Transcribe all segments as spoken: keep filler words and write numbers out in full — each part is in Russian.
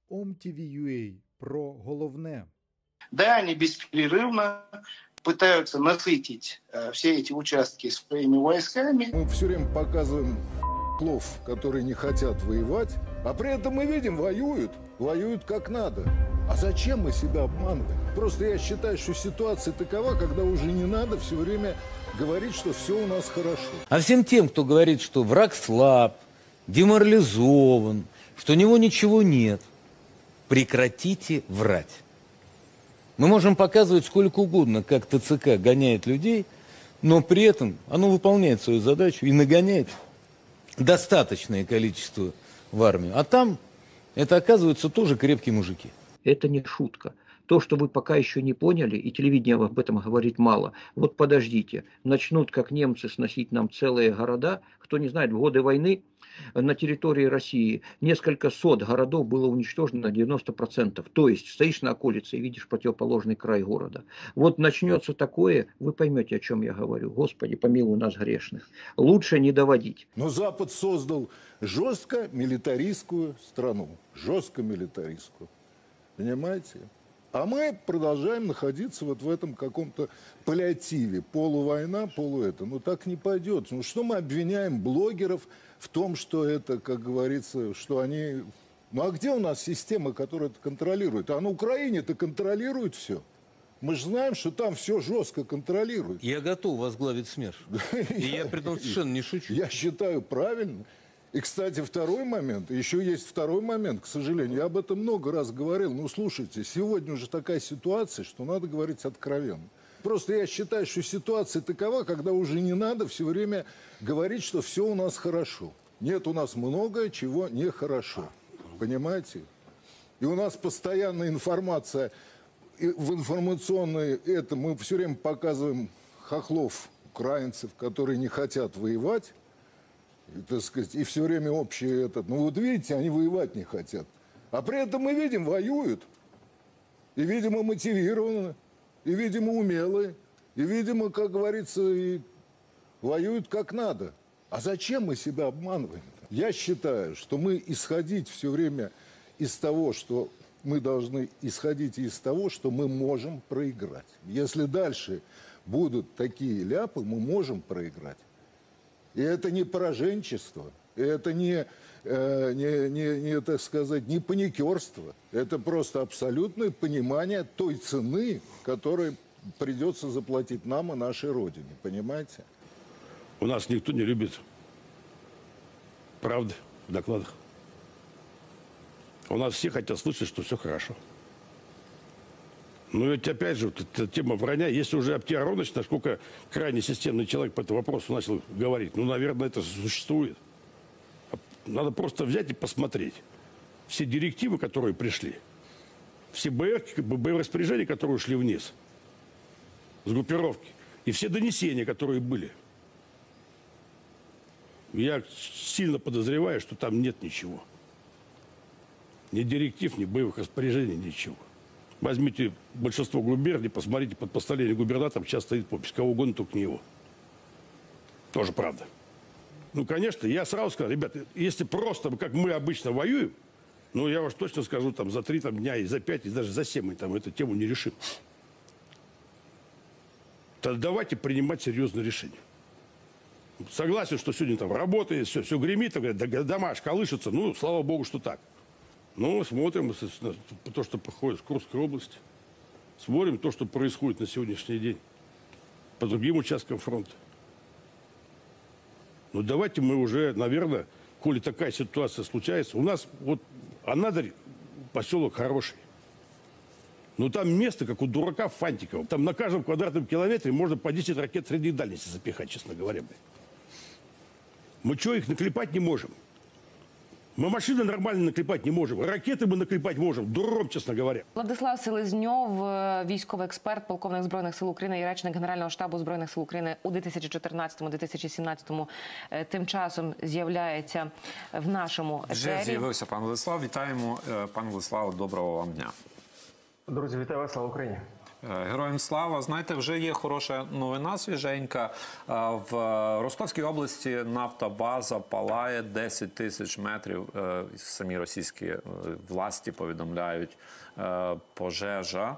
ом ті ві ю а про головне. Да, они беспрерывно пытаются насытить э, все эти участки своими войсками. Мы все время показываем хлов, которые не хотят воевать, а при этом мы видим, воюют, воюют как надо. А зачем мы себя обманываем? Просто я считаю, что ситуация такова, когда уже не надо все время говорить, что все у нас хорошо. А всем тем, кто говорит, что враг слаб, деморализован, что у него ничего нет, прекратите врать. Мы можем показывать сколько угодно, как Тэ Цэ Ка гоняет людей, но при этом оно выполняет свою задачу и нагоняет достаточное количество в армию. А там это, оказывается, тоже крепкие мужики. Это не шутка. То, что вы пока еще не поняли, и телевидение об этом говорит мало, вот подождите, начнут, как немцы, сносить нам целые города. Кто не знает, в годы войны на территории России несколько сот городов было уничтожено на девяносто процентов. То есть стоишь на околице и видишь противоположный край города. Вот начнется такое, вы поймете, о чем я говорю. Господи, помилуй нас грешных. Лучше не доводить. Но Запад создал жестко милитаристскую страну. Жестко милитаристскую. Понимаете? А мы продолжаем находиться вот в этом каком-то паллиативе. Полувойна, полу это. Ну так не пойдет. Ну что мы обвиняем блогеров в том, что это, как говорится, что они... Ну а где у нас система, которая это контролирует? А на Украине-то контролирует все. Мы же знаем, что там все жестко контролирует. Я готов возглавить СМЕРШ. И я при этом совершенно не шучу. Я считаю правильно. И, кстати, второй момент, еще есть второй момент, к сожалению, я об этом много раз говорил. Ну, слушайте, сегодня уже такая ситуация, что надо говорить откровенно. Просто я считаю, что ситуация такова, когда уже не надо все время говорить, что все у нас хорошо. Нет, у нас много чего нехорошо. Понимаете? И у нас постоянная информация, в информационной это мы все время показываем хохлов, украинцев, которые не хотят воевать. И, так сказать, и все время общее этот. Ну вот видите, они воевать не хотят. А при этом мы видим, воюют. И, видимо, мотивированы. И, видимо, умелые. И, видимо, как говорится, и воюют как надо. А зачем мы себя обманываем? Я считаю, что мы исходить все время из того, что мы должны исходить из того, что мы можем проиграть. Если дальше будут такие ляпы, мы можем проиграть. И это не пораженчество, это не, э, не, не, не, так сказать, не паникерство. Это просто абсолютное понимание той цены, которую придется заплатить нам и нашей Родине. Понимаете? У нас никто не любит правды в докладах. У нас все хотят слышать, что все хорошо. Но ведь опять же, вот эта тема вранья, если уже Аптия Аронович, насколько крайне системный человек по этому вопросу начал говорить, ну, наверное, это существует. Надо просто взять и посмотреть. Все директивы, которые пришли, все БР, БР-распоряжения, которые ушли вниз, с группировки, и все донесения, которые были. Я сильно подозреваю, что там нет ничего. Ни директив, ни боевых распоряжений, ничего. Возьмите большинство губерний, посмотрите, под постановлением губернатора сейчас стоит подпись, кого угодно, только не его. Тоже правда. Ну, конечно, я сразу сказал, ребята, если просто, как мы обычно воюем, ну, я уж точно скажу, там, за три там, дня, и за пять, и даже за семь мы там эту тему не решим. Тогда давайте принимать серьезные решения. Согласен, что сегодня там работает, все, все гремит, дома колышутся, ну, слава богу, что так. Ну, смотрим то, что происходит в Курской области. Смотрим то, что происходит на сегодняшний день по другим участкам фронта. Ну, давайте мы уже, наверное, коли такая ситуация случается, у нас вот Анадырь, поселок хороший. Но там место, как у дурака Фантикова. Там на каждом квадратном километре можно по десять ракет средней дальности запихать, честно говоря. Мы что, их наклепать не можем? Мы машины нормально наклепать не можем. Ракети ми наклепать можем. Дуром, чесно говоря. Владислав Селезньов, військовий експерт, полковник Збройних сил України і речник Генерального штабу Збройних сил України у дві тисячі чотирнадцятому - дві тисячі сімнадцятому тим часом з'являється в нашому етері. Вже з'явився пан Владислав. Вітаємо. Пан Владислав, доброго вам дня. Друзі, вітаю вас, слава Україні. Героям слава. Знаєте, вже є хороша новина свіженька. В Ростовській області нафтобаза палає, десять тисяч метрів. Самі російські власті повідомляють, пожежа.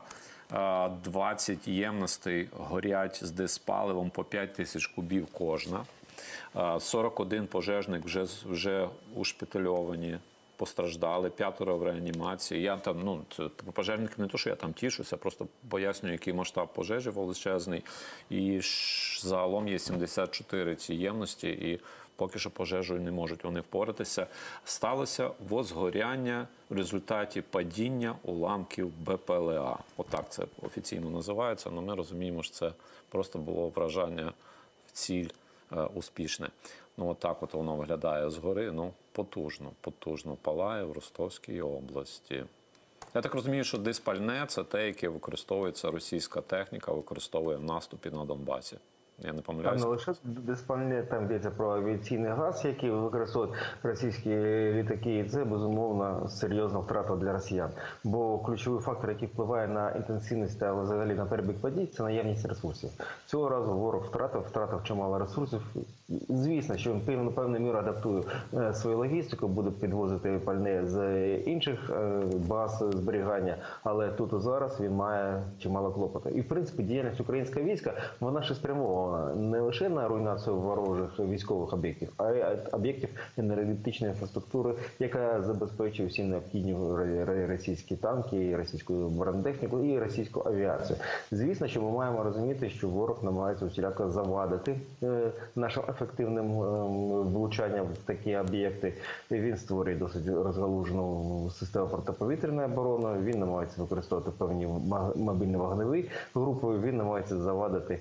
двадцять ємностей горять з диспаливом по п'ять тисяч кубів кожна. сорок один пожежник вже, вже ушпитальовані. Постраждали, п'ятеро в реанімації. Я там, ну, пожежники не то, що я там тішуся, просто пояснюю, який масштаб пожежі величезний. І загалом є сімдесят чотири ці ємності, і поки що пожежею не можуть вони впоратися. Сталося возгоряння в результаті падіння уламків Б П Л А. Отак це офіційно називається, але ми розуміємо, що це просто було вражання в ціль е, успішне. Ну, отак от воно виглядає згори, ну, потужно, потужно палає в Ростовській області. Я так розумію, що диспальне – це те, яке використовується російська техніка, використовує в наступі на Донбасі. Я не помиляюся. Там не лише диспальне, там йдеться про авіаційний газ, який використовують російські літаки, і це, безумовно, серйозна втрата для росіян. Бо ключовий фактор, який впливає на інтенсивність та взагалі на перебіг подій, це наявність ресурсів. Цього разу ворог втратив, втратив чимало ресурсів. Звісно, що він на певну міру адаптує свою логістику, буде підвозити пальне з інших баз зберігання, але тут і зараз він має чимало клопоту. І, в принципі, діяльність українського війська, вона ще спрямована не лише на руйнацію ворожих військових об'єктів, а й об'єктів енергетичної інфраструктури, яка забезпечує всі необхідні російські танки, російську бронетехніку і російську авіацію. Звісно, що ми маємо розуміти, що ворог намагається усіляко завадити нашим ефективним влучанням в такі об'єкти. Він створює досить розгалужену систему протиповітряної оборони, він намагається використовувати певні мобільні вогневі групи, він намагається завадити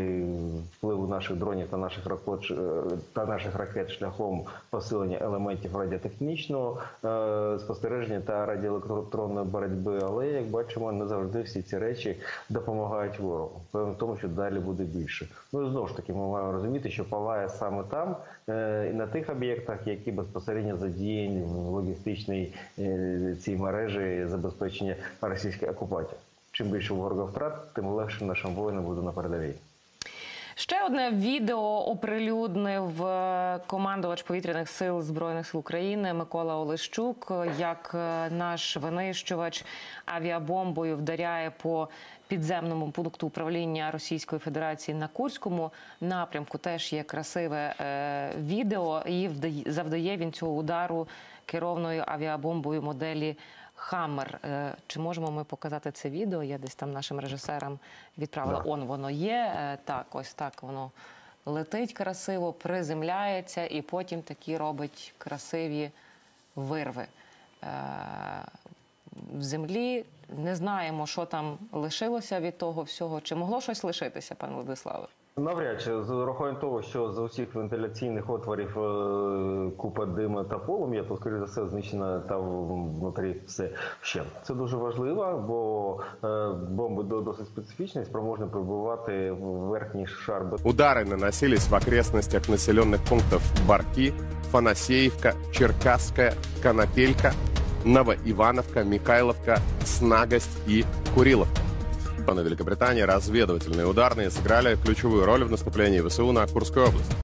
впливу наших дронів та наших ракет, та наших ракет шляхом посилення елементів радіотехнічного спостереження та радіоелектронної боротьби. Але, як бачимо, не завжди всі ці речі допомагають ворогу. Певно в тому, що далі буде більше. Ну і знову ж таки, ми маємо розуміти, що палає саме там, і на тих об'єктах, які безпосередньо задіяні в логістичній цій мережі забезпечення російської окупації. Чим більше ворога втрат, тим легше нашим воїнам буде на передовій. Ще одне відео оприлюднив командувач повітряних сил Збройних сил України Микола Олещук, як наш винищувач авіабомбою вдаряє по підземному пункту управління Російської Федерації на Курському напрямку. Теж є красиве е, відео, і вдає, завдає він цього удару керованою авіабомбою моделі «Хаммер». Е, чи можемо ми показати це відео? Я десь там нашим режисерам відправила. Да. Он воно є. Е, так, ось так воно летить красиво, приземляється і потім такі робить красиві вирви. Е, в землі. Не знаємо, що там лишилося від того всього. Чи могло щось лишитися, пане Владиславе? Навряд чи. З урахуванням того, що з усіх вентиляційних отворів купа диму та полум'я, то, скоріше за все, знищено там внутрі все ще. Це дуже важливо, бо бомби досить специфічні, спроможні пробивати верхній шар. Удары наносились в окрестностях населенных пунктов Барки, Фанасеевка, Черкасская, Конопелька, Новоивановка, Михайловка, Снагость и Куриловка. На Великобритании разведывательные ударные сыграли ключевую роль в наступлении ВСУ на Курскую область.